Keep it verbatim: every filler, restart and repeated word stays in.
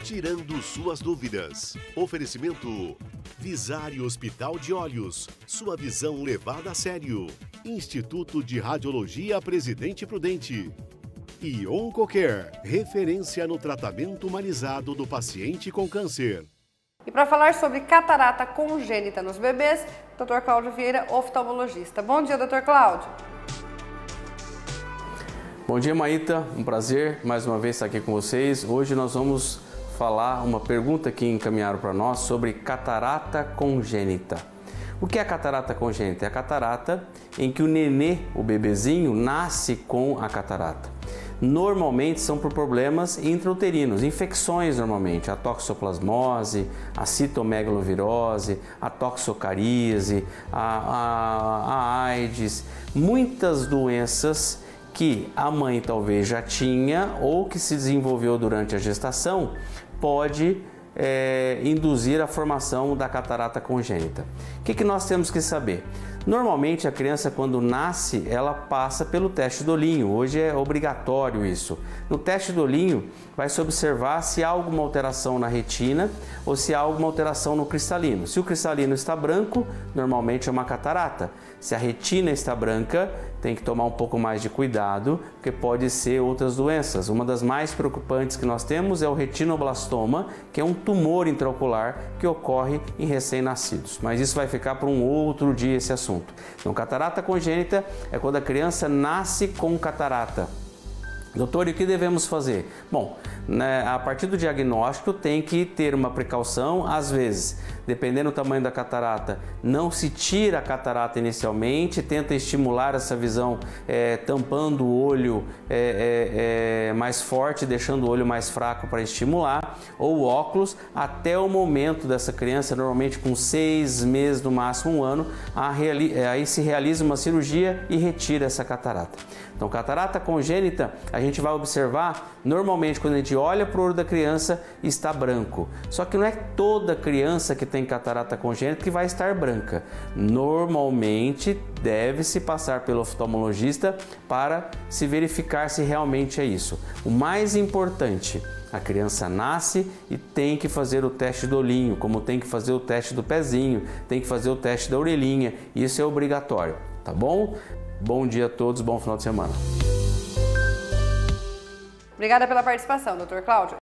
tirando suas dúvidas. Oferecimento Visari Hospital de Olhos, sua visão levada a sério. Instituto de Radiologia Presidente Prudente. E Oncocare, referência no tratamento humanizado do paciente com câncer. E para falar sobre catarata congênita nos bebês, doutor Cláudio Vieira, oftalmologista. Bom dia, doutor Cláudio. Bom dia, Maíta. Um prazer mais uma vez estar aqui com vocês. Hoje nós vamos falar uma pergunta que encaminharam para nós sobre catarata congênita. O que é a catarata congênita? É a catarata em que o nenê, o bebezinho, nasce com a catarata. Normalmente são por problemas intrauterinos, infecções normalmente, a toxoplasmose, a citomegalovirose, a toxocaríase, a, a, a AIDS, muitas doenças que a mãe talvez já tinha ou que se desenvolveu durante a gestação pode é, induzir a formação da catarata congênita. O que, que nós temos que saber? Normalmente a criança quando nasce, ela passa pelo teste do olhinho, hoje é obrigatório isso. No teste do olhinho vai se observar se há alguma alteração na retina ou se há alguma alteração no cristalino. Se o cristalino está branco, normalmente é uma catarata. Se a retina está branca, tem que tomar um pouco mais de cuidado, porque pode ser outras doenças. Uma das mais preocupantes que nós temos é o retinoblastoma, que é um tumor intraocular que ocorre em recém-nascidos. Mas isso vai ficar para um outro dia esse assunto. Então, catarata congênita é quando a criança nasce com catarata. Doutor, e o que devemos fazer? Bom, né, a partir do diagnóstico tem que ter uma precaução, às vezes, dependendo do tamanho da catarata, não se tira a catarata inicialmente, tenta estimular essa visão é, tampando o olho é, é, é, mais forte, deixando o olho mais fraco para estimular, ou óculos, até o momento dessa criança, normalmente com seis meses, no máximo um ano, aí se realiza uma cirurgia e retira essa catarata. Então, catarata congênita, a gente vai observar, normalmente quando a gente olha para o olho da criança, está branco. Só que não é toda criança que tem catarata congênita que vai estar branca. Normalmente deve-se passar pelo oftalmologista para se verificar se realmente é isso. O mais importante, a criança nasce e tem que fazer o teste do olhinho, como tem que fazer o teste do pezinho, tem que fazer o teste da orelhinha, isso é obrigatório, tá bom? Bom dia a todos, bom final de semana. Obrigada pela participação, doutor Cláudio.